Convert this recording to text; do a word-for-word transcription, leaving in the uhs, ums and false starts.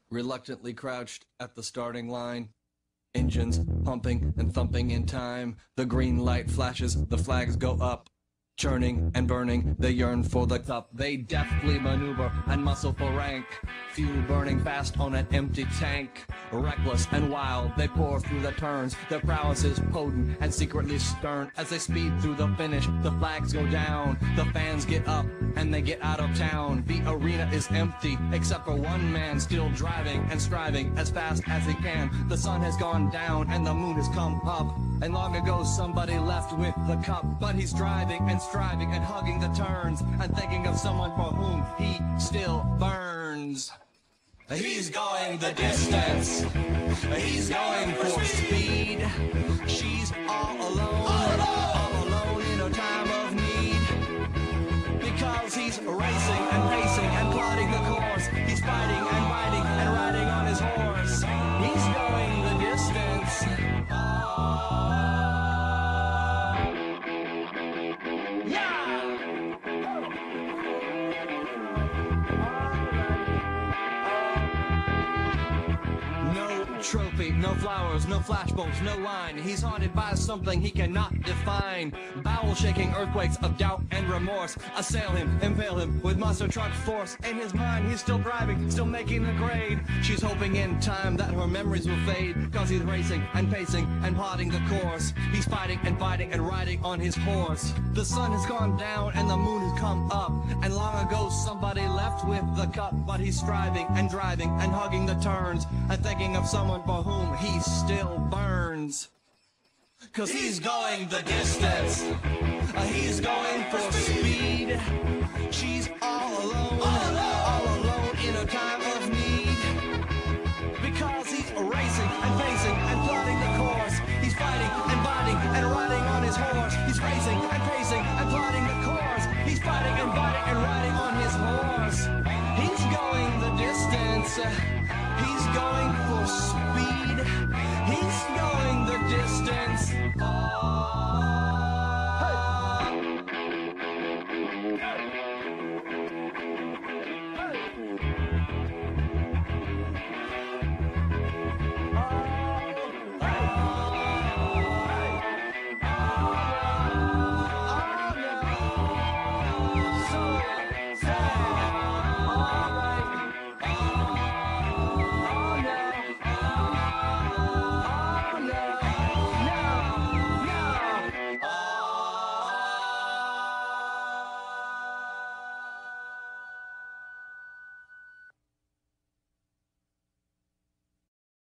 reluctantly crouched at the starting line. Engines pumping and thumping in time. The green light flashes, the flags go up. Churning and burning, they yearn for the cup. They deftly maneuver and muscle for rank. Fuel burning fast on an empty tank. Reckless and wild, they pour through the turns. Their prowess is potent and secretly stern. As they speed through the finish, the flags go down. The fans get up and they get out of town. The arena is empty, except for one man still driving and striving as fast as he can. The sun has gone down and the moon has come up. And long ago somebody left with the cup. But he's driving and striving and hugging the turns and thinking of someone for whom he still burns. He's going the distance. He's going for speed. She's all alone, all alone in a time of need. Because he's racing and pacing and plotting the course. He's fighting and fighting and riding on his horse. He's going the distance. Trophy, no flowers, no flashbulbs, no line. He's haunted by something he cannot define. Bowel-shaking earthquakes of doubt and remorse assail him, impale him with monster truck force. In his mind, he's still driving, still making the grade. She's hoping in time that her memories will fade. Cause he's racing and pacing and plotting the course. He's fighting and fighting and riding on his horse. The sun has gone down and the moon has come up. And long ago somebody left with the cup. But he's striving and driving and hugging the turns and thinking of someone for whom he still burns. Cause he's going the distance. Uh, he's going for speed. She's all alone, all alone in a time of need. Because he's racing and pacing and plotting the course. He's fighting and fighting and riding on his horse. He's racing and pacing and plotting the course. He's fighting and fighting and riding on his horse. He's going the distance.